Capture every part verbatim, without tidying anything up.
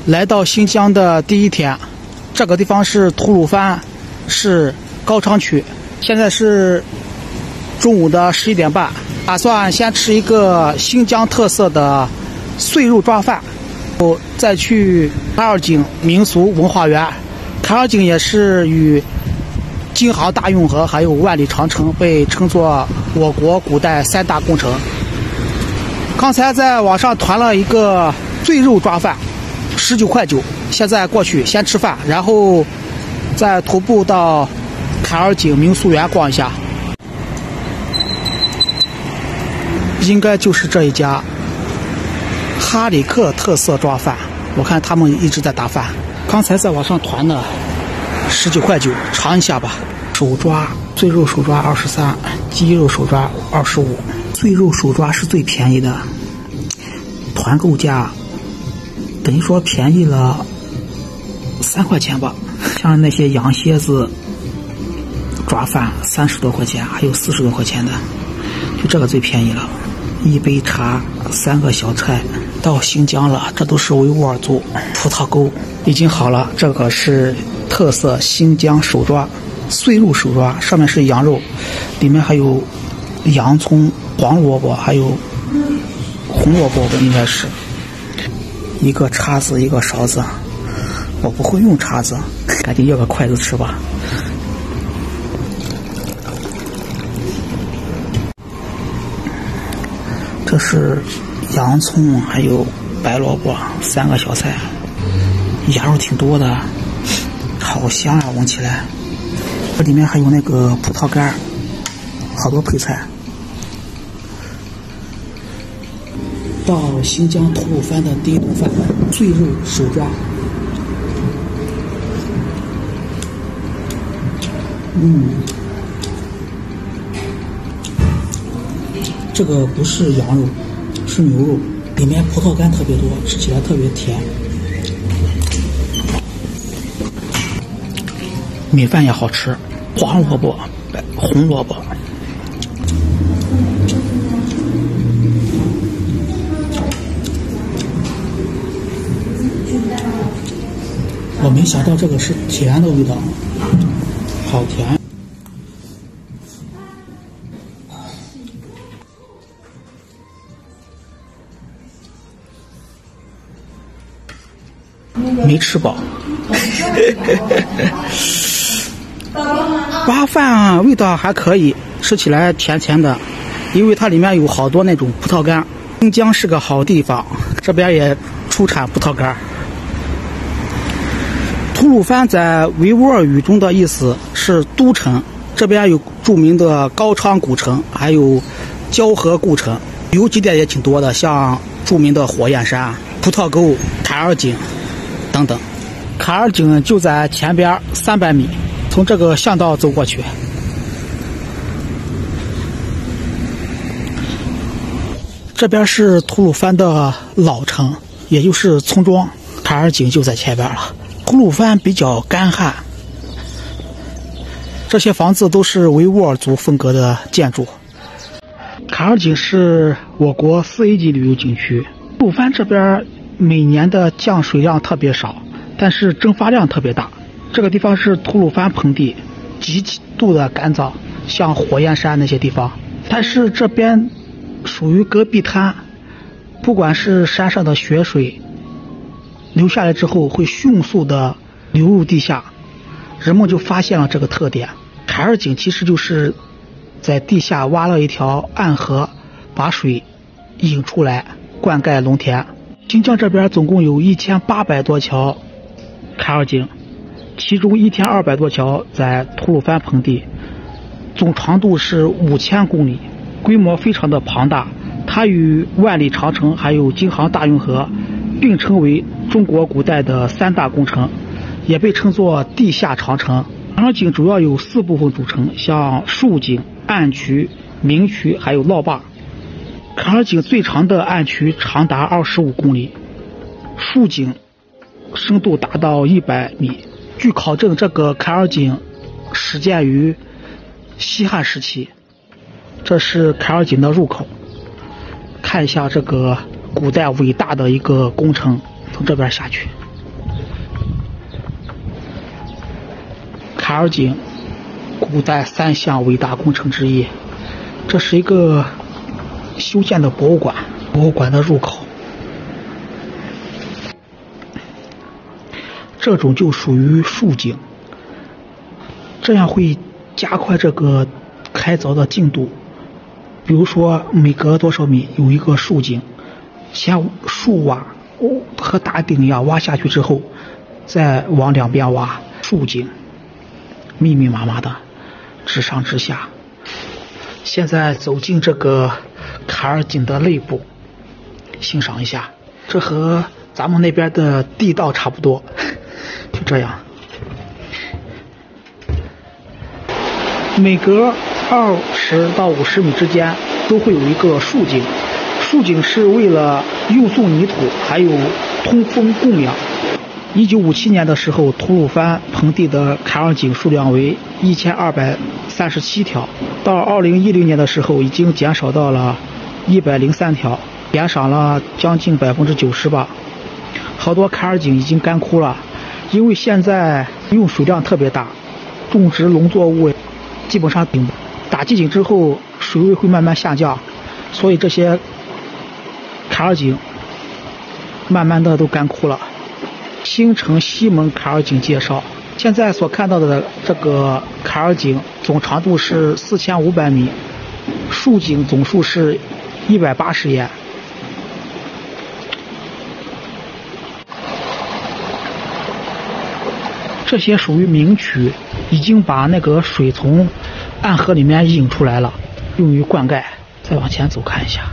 来到新疆的第一天，这个地方是吐鲁番市高昌区，现在是中午的十一点半，打算先吃一个新疆特色的碎肉抓饭，后再去坎儿井民俗文化园。坎儿井也是与京杭大运河还有万里长城被称作我国古代三大工程。刚才在网上团了一个碎肉抓饭，十九块九。现在过去先吃饭，然后再徒步到坎儿井民俗园逛一下。应该就是这一家哈里克特色抓饭，我看他们一直在打饭。刚才在网上团的十九块九，尝一下吧。手抓碎肉手抓二十三，鸡肉手抓二十五。碎肉手抓是最便宜的，团购价等于说便宜了三块钱吧。像那些羊蝎子抓饭三十多块钱，还有四十多块钱的，就这个最便宜了。一杯茶，三个小菜。到新疆了，这都是维吾尔族葡萄沟已经好了。这个是特色新疆手抓碎肉手抓，上面是羊肉，里面还有洋葱、黄萝卜，还有红萝卜，应该是。一个叉子，一个勺子，我不会用叉子，赶紧要个筷子吃吧。这是洋葱，还有白萝卜，三个小菜，羊肉挺多的，好香啊，闻起来。这里面还有那个葡萄干，好多配菜。到新疆吐鲁番的第一顿饭，碎肉手抓。嗯，这个不是羊肉，是牛肉，里面葡萄干特别多，吃起来特别甜。米饭也好吃，黄萝卜、白红萝卜。我没想到这个是甜的味道，好甜。没吃饱。抓饭啊，味道还可以，吃起来甜甜的，因为它里面有好多那种葡萄干。新疆是个好地方，这边也出产葡萄干。吐鲁番在维吾尔语中的意思是都城，这边有著名的高昌古城，还有交河故城，旅游景点也挺多的，像著名的火焰山、葡萄沟、坎儿井等等。坎儿井就在前边三百米，从这个巷道走过去。这边是吐鲁番的老城，也就是村庄，坎儿井就在前边了。吐鲁番比较干旱，这些房子都是维吾尔族风格的建筑。坎儿井是我国四 A 级旅游景区。吐鲁番这边每年的降水量特别少，但是蒸发量特别大。这个地方是吐鲁番盆地，极度的干燥，像火焰山那些地方。但是这边属于戈壁滩，不管是山上的雪水流下来之后会迅速的流入地下，人们就发现了这个特点。坎儿井其实就是在地下挖了一条暗河，把水引出来灌溉农田。新疆这边总共有一千八百多条坎儿井，其中一千二百多条在吐鲁番盆地，总长度是五千公里，规模非常的庞大。它与万里长城还有京杭大运河并称为中国古代的三大工程，也被称作地下长城。坎儿井主要有四部分组成，像竖井、暗渠、明渠还有涝坝。坎儿井最长的暗渠长达二十五公里，竖井深度达到一百米。据考证，这个坎儿井始建于西汉时期。这是坎儿井的入口，看一下这个古代伟大的一个工程，从这边下去。 坎儿井古代三项伟大工程之一，这是一个修建的博物馆，博物馆的入口。这种就属于竖井，这样会加快这个开凿的进度。比如说每隔多少米有一个竖井，先竖挖，和打顶一样挖下去之后，再往两边挖竖井，密密麻麻的，直上直下。现在走进这个坎儿井的内部，欣赏一下，这和咱们那边的地道差不多，就这样。每隔二十到五十米之间都会有一个竖井，竖井是为了运送泥土还有通风供氧。一九五七年的时候，吐鲁番盆地的坎儿井数量为一千二百三十七条，到二零一零年的时候已经减少到了一百零三条，减少了将近百分之九十吧。好多坎儿井已经干枯了，因为现在用水量特别大，种植农作物基本上顶打基井之后水位会慢慢下降，所以这些坎儿井慢慢的都干枯了。新城西门坎儿井介绍，现在所看到的这个坎儿井总长度是四千五百米，竖井总数是一百八十岩。这些属于明渠，已经把那个水从暗河里面引出来了，用于灌溉。再往前走看一下，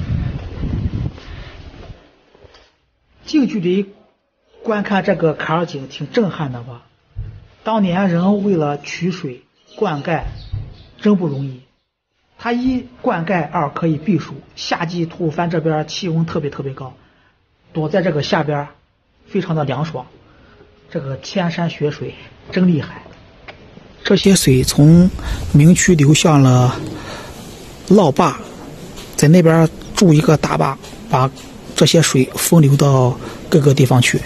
近距离观看这个坎儿井挺震撼的吧？当年人为了取水灌溉真不容易，它一灌溉，二可以避暑。夏季吐鲁番这边气温特别特别高，躲在这个下边非常的凉爽。这个天山雪水真厉害。这些水从明渠流向了涝坝，在那边筑一个大坝，把这些水分流到各个地方去。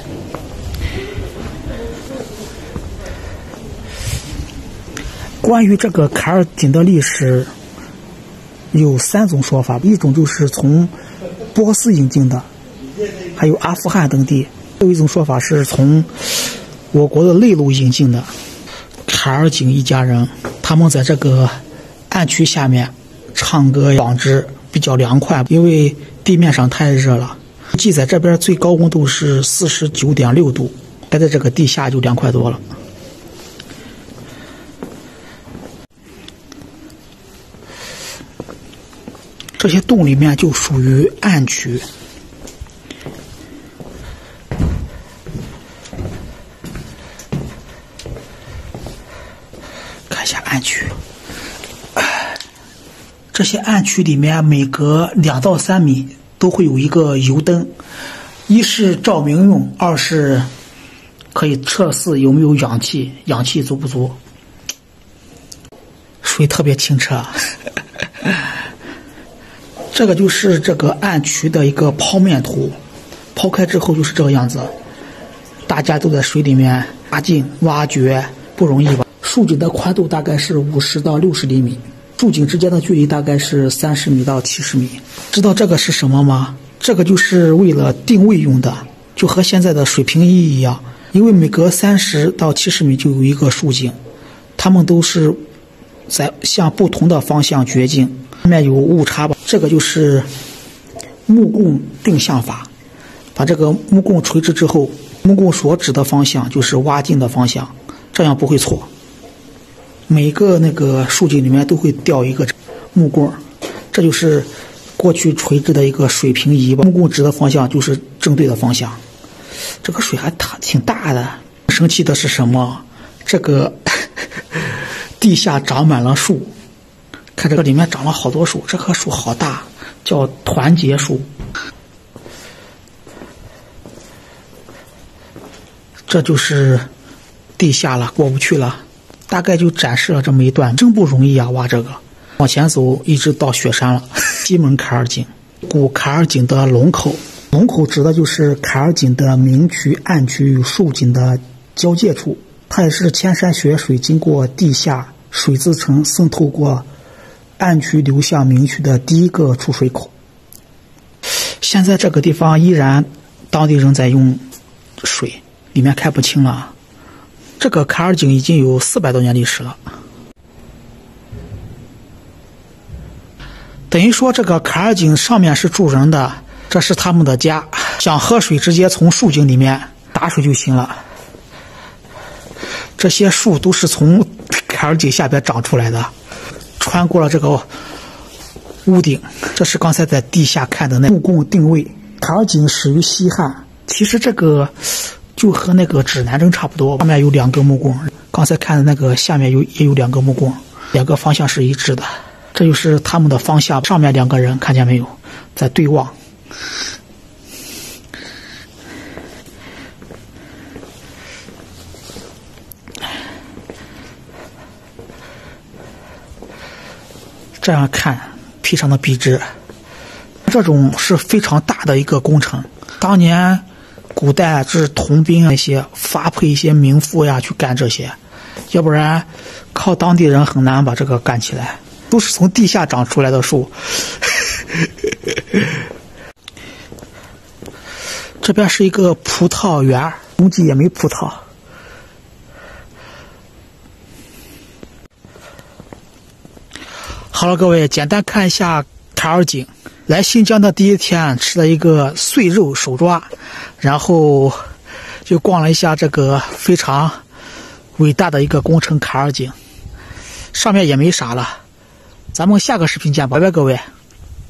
关于这个坎儿井的历史有三种说法，一种就是从波斯引进的，还有阿富汗等地；还有一种说法是从我国的内陆引进的。坎儿井一家人，他们在这个暗渠下面唱歌纺织比较凉快，因为地面上太热了。记载这边最高温度是四十九点六度，待在这个地下就凉快多了。这些洞里面就属于暗渠。看一下暗渠，这些暗渠里面每隔两到三米都会有一个油灯，一是照明用，二是可以测试有没有氧气，氧气足不足。水特别清澈。这个就是这个暗渠的一个剖面图，剖开之后就是这个样子。大家都在水里面挖井挖掘，不容易吧？竖井的宽度大概是五十到六十厘米，竖井之间的距离大概是三十米到七十米。知道这个是什么吗？这个就是为了定位用的，就和现在的水平仪一样，因为每隔三十到七十米就有一个竖井，它们都是在向不同的方向掘井，里面有误差吧。这个就是木棍定向法，把这个木棍垂直之后，木棍所指的方向就是挖井的方向，这样不会错。每个那个竖井里面都会吊一个木棍，这就是过去垂直的一个水平仪吧。木棍指的方向就是正对的方向。这个水还挺大的。神奇的是什么？这个地下长满了树，看这个里面长了好多树，这棵树好大，叫团结树。这就是地下了，过不去了。大概就展示了这么一段，真不容易啊！挖这个，往前走一直到雪山了。西门坎儿井，古坎儿井的龙口，龙口指的就是坎儿井的明渠、暗渠与竖井的交界处。 它也是千山雪水经过地下水资层渗透过暗渠流向明渠的第一个出水口。现在这个地方依然当地人在用水，里面看不清了。这个坎儿井已经有四百多年历史了，等于说这个坎儿井上面是住人的，这是他们的家，想喝水直接从树井里面打水就行了。这些树都是从坎儿井下边长出来的，穿过了这个屋顶。这是刚才在地下看的那木工定位。坎儿井始于西汉，其实这个就和那个指南针差不多，上面有两个木工，刚才看的那个下面有也有两个木工，两个方向是一致的。这就是他们的方向，上面两个人看见没有，在对望。这样看非常的笔直，这种是非常大的一个工程。当年古代是童兵那些发配一些民妇呀去干这些，要不然靠当地人很难把这个干起来，都是从地下长出来的树。这边是一个葡萄园，冬季也没葡萄。好了，各位，简单看一下坎儿井。来新疆的第一天吃了一个碎肉手抓，然后就逛了一下这个非常伟大的一个工程坎儿井，上面也没啥了。咱们下个视频见，拜拜，各位。